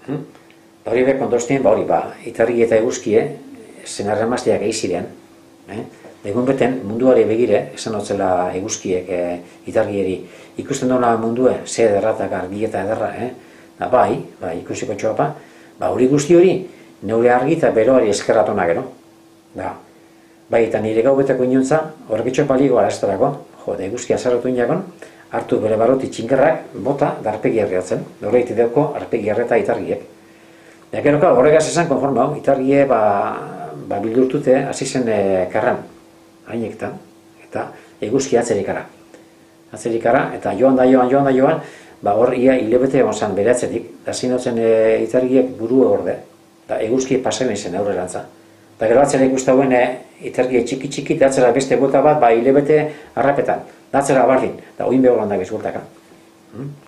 Hori be kontostien, hori itargi eta eguzkie, zenarramazteak eiziren. Egun beten munduari begire, esan hotzela eguzkiek itargieri. Ikusten dola mundue, ze ederratak argi eta ederra, bai, ikusiko txopa, hori guzti hori, neure argi eta beroari eskerratona gero. Bai, eta nire gau beteko inontza, horrekitxo paligo araztarako, eguzkia zarrotu inakon, hartu bere barroti txinkerrak, bota, da arpegi herriatzen. Horreiti deuko, arpegi herreta itargiek. Geroko, horregaz esan konforma, itargie bildurtute, hasi zen karran, hainektan, eta eguzki atzerikara. Atzerikara, eta joan da joan, hor ia hilebete egon zan bere atzetik, da zinotzen itargiek buru orde, eta eguzki pasen izen aurrerantza. Eta gero atzera ikustauen itargie txiki, eta atzera beste bota bat, hilebete harrapetan, da atzera bardin, da oin behoran da bizgultaka.